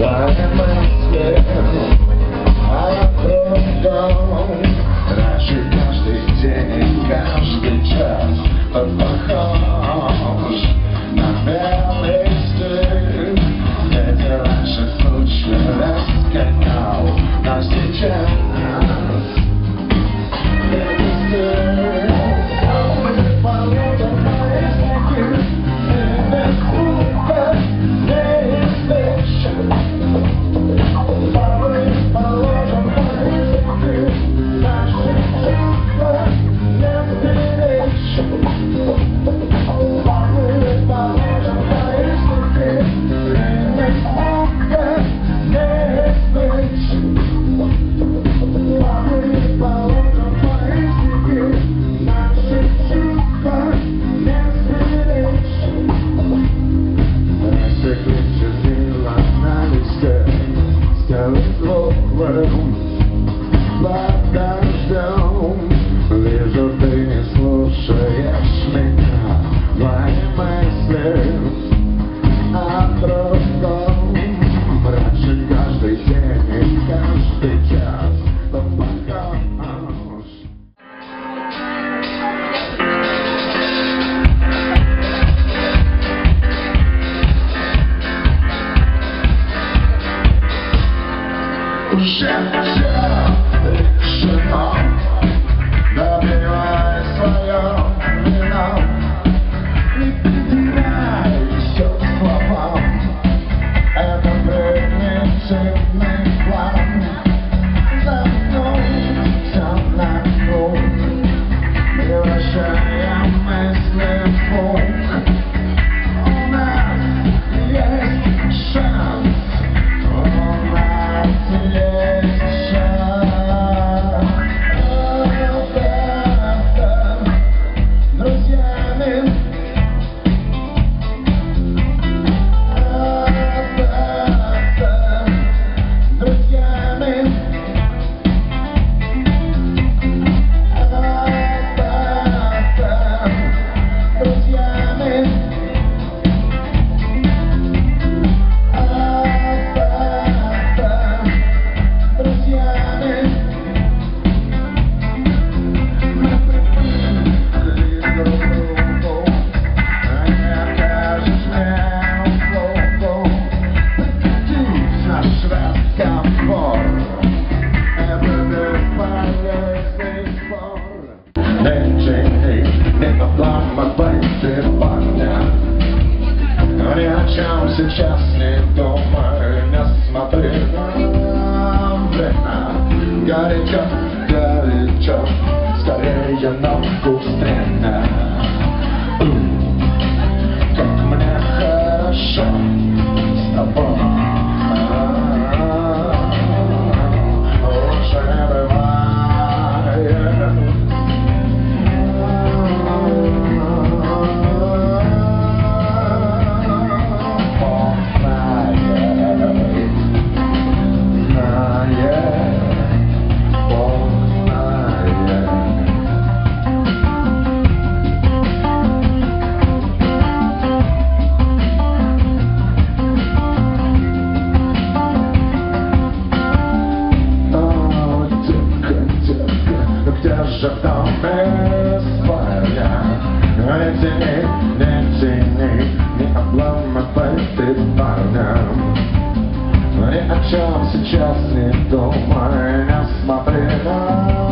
Твои мысли о другом. Раньше каждый день, каждый час был похож на белый стиль. Ведь раньше случалось гонял, но сейчас под дождем. Вижу, ты не слушаешь меня. Твои мысли о другом. Раньше каждый день и каждый час был похож. Уже все решено, добивай свое вино. Не придирай все к словам, это примитивный план. Замкнуть все на круг, превращая мысли в звук. У нас есть шанс. Ни о чем сейчас не думай, не смотри на время. Горячо, горячо, скорее на вкус трена. Как мне хорошо с тобой. Уже бывает. Же в том бесполя. Не тяни, не обламывай ты парням. Ни о чем сейчас не думай, не смотри на